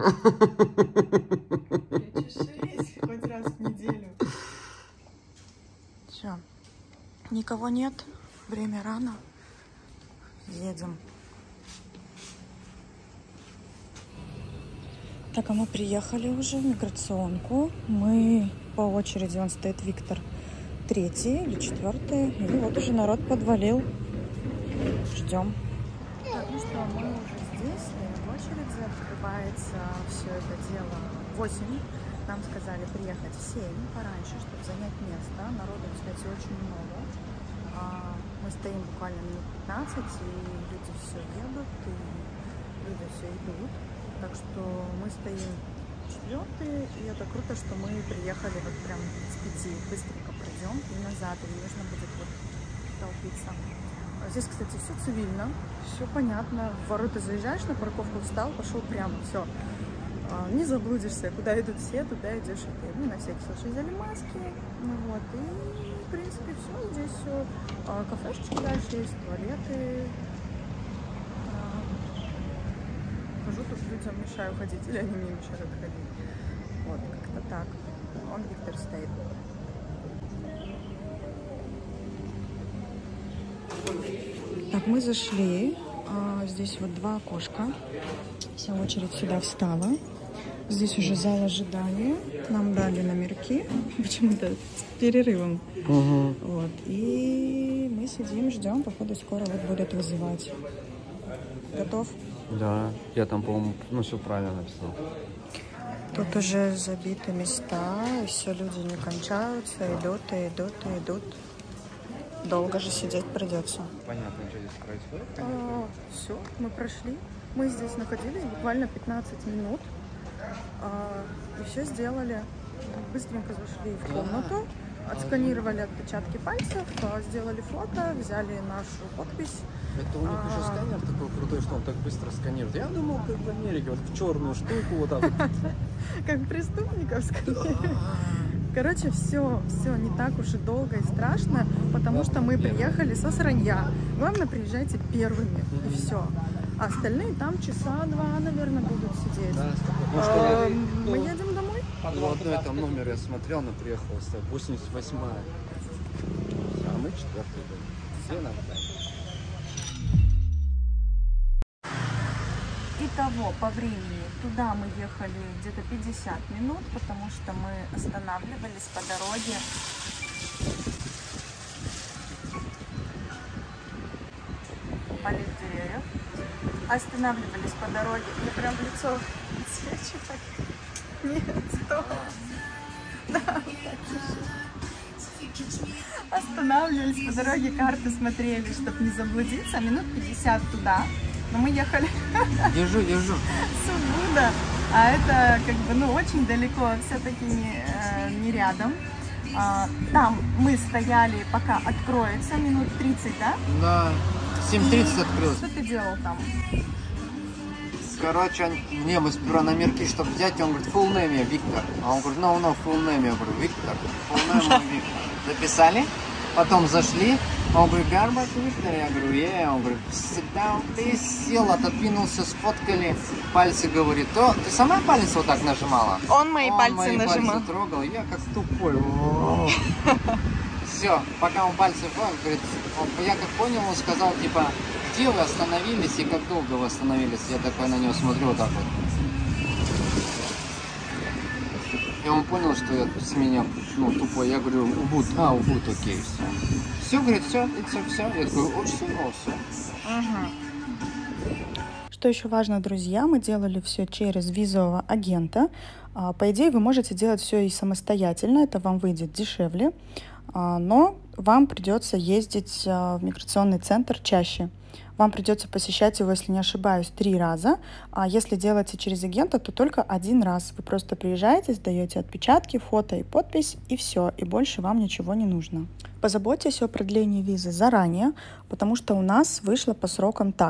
Причешись хоть раз в неделю. Все. Никого нет. Время рано. Едем. Так, а мы приехали уже в миграционку. Мы по очереди, он стоит Виктор, 3-й или 4-й. И вот уже народ подвалил. Ждем. Так, ну что, мы уже здесь, в очереди. Открывается все это дело в 8. Нам сказали приехать в 7 пораньше, чтобы занять место. Народу, кстати, очень много. Мы стоим буквально минут 15, и люди все едут, и люди все идут. Так что мы стоим 4-й, и это круто, что мы приехали вот прям с 5. Быстренько пройдем и назад, и не нужно будет вот толпиться. Здесь, кстати, все цивильно, все понятно. В ворота заезжаешь, на парковку встал, пошел прямо, все. Не заблудишься, куда идут все, туда идешь и ты. Мы на всякий случай взяли маски, ну вот, и в принципе все, здесь все. Кафешечки дальше есть, туалеты. Хожу, тут людям мешаю ходить, или они мне мешают ходить. Вот, как-то так. Он Виктор стоит. Так, мы зашли. Здесь вот 2 окошка. Вся очередь сюда встала. Здесь уже зал ожидания. Нам дали номерки. Почему-то с перерывом. Вот. И мы сидим, ждем. Походу, скоро вот будут вызывать. Готов? Да, я там, по-моему, ну все правильно написал. Тут уже забиты места, и все, люди не кончаются, идут и идут и идут. Долго же сидеть придется. Понятно, что здесь происходит. Все, мы прошли. Мы здесь находились буквально 15 минут. И все сделали. Быстренько зашли в комнату, отсканировали отпечатки пальцев, сделали фото, взяли нашу подпись. Это у них уже сканер такой крутой, что он так быстро сканирует. Я думал, как в Америке, вот в черную штуку вот так вот. Как преступников сканируют. Короче, все не так уж и долго и страшно, потому что мы приехали со Сранья. Главное, приезжайте первыми, и все. А остальные там часа 2, наверное, будут сидеть. Мы едем домой? Ну, одно этом номер я смотрел, но приехала 88-я. А мы 4-й были. Все нормально. Итого, по времени, туда мы ехали где-то 50 минут, потому что мы останавливались по дороге. Полив деревьев. Останавливались по дороге. Мне прям в лицо отсвечивает. Нет, стоп. Да, останавливались по дороге, карты смотрели, чтобы не заблудиться. Минут 50 туда. Но мы ехали Держу. с Убуда, а это как бы, ну, очень далеко, все-таки не рядом. Там мы стояли, пока откроется, минут 30, да? Да, 7:30 открылось. Что ты делал там? Короче, мне мы сперва номерки, чтобы взять, он говорит, full name я Виктор. А он говорит, no, full name, я говорю, Виктор, full name Виктор. Записали, потом зашли, он говорит, Гарбат Виктор, я говорю, он говорит, sit down, ты сел, отодвинулся, сфоткали, пальцы, говорит, ты сама палец вот так нажимала? Он мои пальцы нажимал. Пальцы трогал, я как тупой. Все, пока он пальцы говорит, я как понял, он сказал, типа, где вы остановились и как долго вы остановились? Я такой на него смотрю вот так вот. И он понял, что я с меня, ну, тупой. Я говорю, Убуд, окей, все. Все, говорит, все. Я такой, все. Что еще важно, друзья, мы делали все через визового агента. По идее, вы можете делать все и самостоятельно, это вам выйдет дешевле, но вам придется ездить в миграционный центр чаще. Вам придется посещать его, если не ошибаюсь, 3 раза. А если делаете через агента, то только 1 раз. Вы просто приезжаете, сдаете отпечатки, фото и подпись, и все. И больше вам ничего не нужно. Позаботьтесь о продлении визы заранее, потому что у нас вышло по срокам так.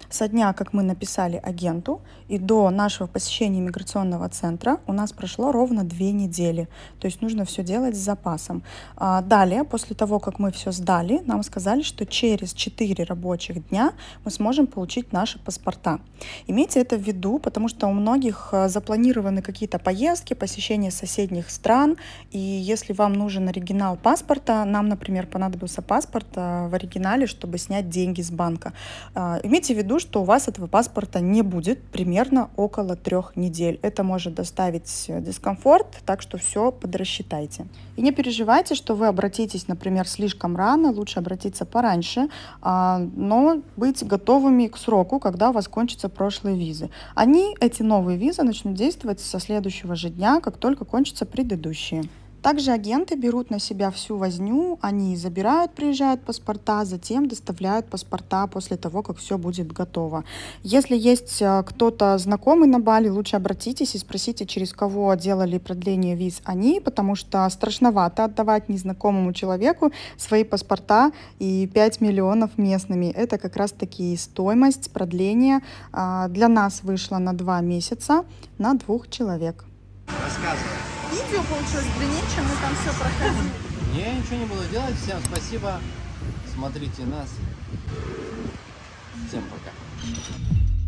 Со дня, как мы написали агенту, и до нашего посещения миграционного центра у нас прошло ровно 2 недели. То есть нужно все делать с запасом. Далее, после того, как мы все сдали, нам сказали, что через 4 рабочих дня мы сможем получить наши паспорта. Имейте это в виду, потому что у многих запланированы какие-то поездки, посещение соседних стран, и если вам нужен оригинал паспорта, нам, например, понадобился паспорт в оригинале, чтобы снять деньги с банка. Имейте в виду, что у вас этого паспорта не будет примерно около 3 недель. Это может доставить дискомфорт, так что все подрасчитайте. И не переживайте, что вы обратитесь, например, слишком рано, лучше обратиться пораньше, но быть готовыми к сроку, когда у вас кончатся прошлые визы. Эти новые визы, начнут действовать со следующего же дня, как только кончатся предыдущие. Также агенты берут на себя всю возню, они приезжают паспорта, затем доставляют паспорта после того, как все будет готово. Если есть кто-то знакомый на Бали, лучше обратитесь и спросите, через кого делали продление виз они, потому что страшновато отдавать незнакомому человеку свои паспорта и 5 миллионов местными. Это как раз таки стоимость продления для нас вышла на 2 месяца на 2 человек. Рассказывай. Видео получилось длиннее, чем мы там все проходили. Я ничего не буду делать. Всем спасибо. Смотрите нас. Всем пока.